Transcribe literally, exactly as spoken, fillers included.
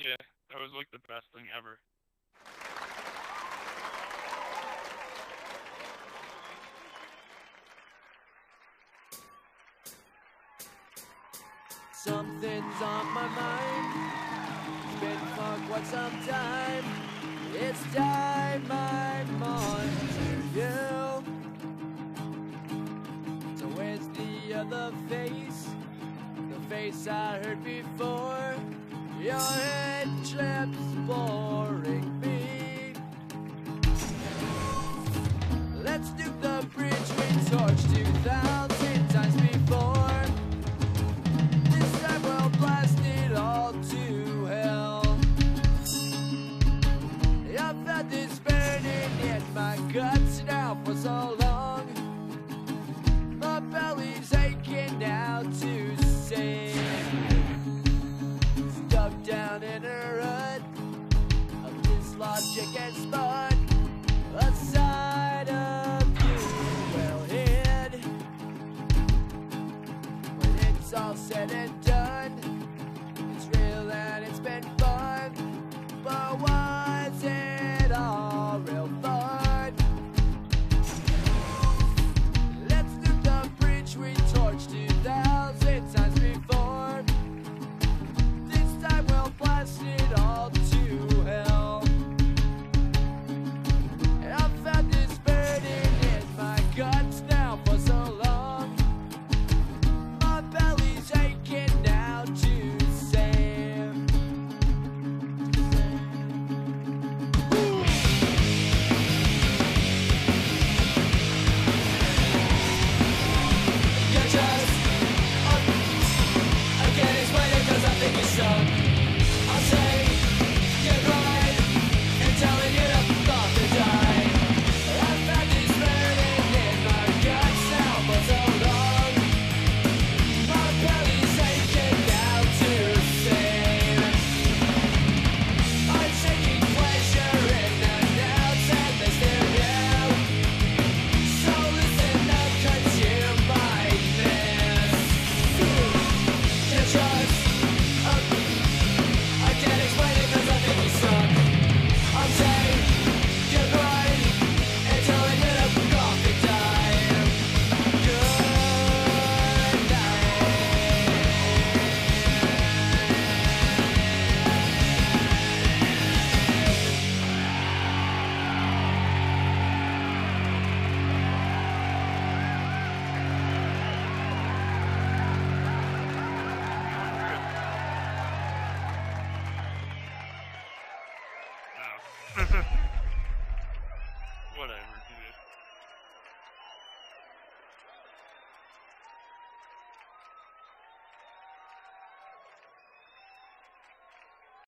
Yeah, that was like the best thing ever. Something's on my mind. It's been for quite some time. It's time I'm on to you. So where's the other face? The face I heard before. Your head trips boring me. Let's do the bridge we torched two thousand times before. This time we'll blast it all to hell. I've had this burning in my guts now for so long. My belly's aching now to sing. Stuck down in a rut of this logic and spun. A side of you well hid. When it's all said and done, it's real and it's been fun. But was it all real fun? Let's do the bridge we torched two thousand times before. This time we'll blast it all to hell. I've had this burden in my guts now for so long. My belly's aching now to say. You're just up. I can't explain it cause I think you suck. I'll say you're right and telling you to fuck off and die. I've had this burning in my guts now for so long. My belly's aching now to save. I'm taking pleasure in the nouns and they still you. So listen up cause you might miss. You're just up. I can't explain it cause I think you suck. I'm saying you're right and telling you to fuck off and die. Good No. Whatever, dude.